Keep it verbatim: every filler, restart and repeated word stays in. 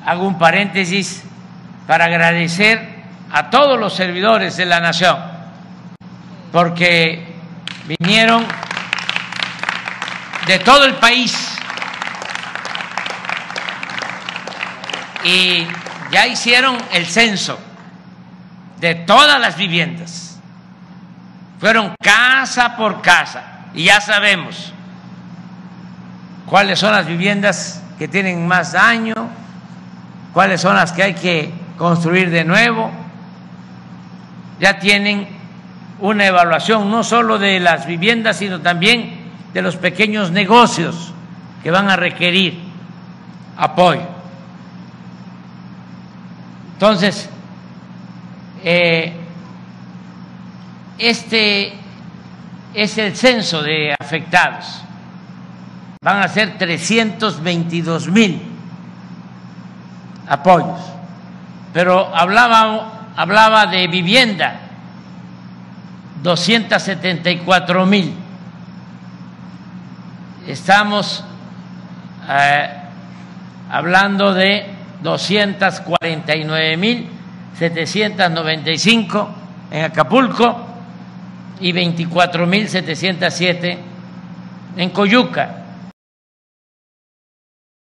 hago un paréntesis para agradecer a todos los servidores de la nación, porque vinieron de todo el país y ya hicieron el censo de todas las viviendas. Fueron casa por casa y ya sabemos cuáles son las viviendas que tienen más daño, cuáles son las que hay que construir de nuevo. Ya tienen una evaluación no solo de las viviendas, sino también de los pequeños negocios que van a requerir apoyo. Entonces, eh, este es el censo de afectados. Van a ser trescientos veintidós mil apoyos. Pero hablaba, hablaba de vivienda, doscientos setenta y cuatro mil. Estamos eh, hablando de doscientos cuarenta y nueve mil setecientos noventa y cinco en Acapulco y veinticuatro mil setecientos siete en Coyuca.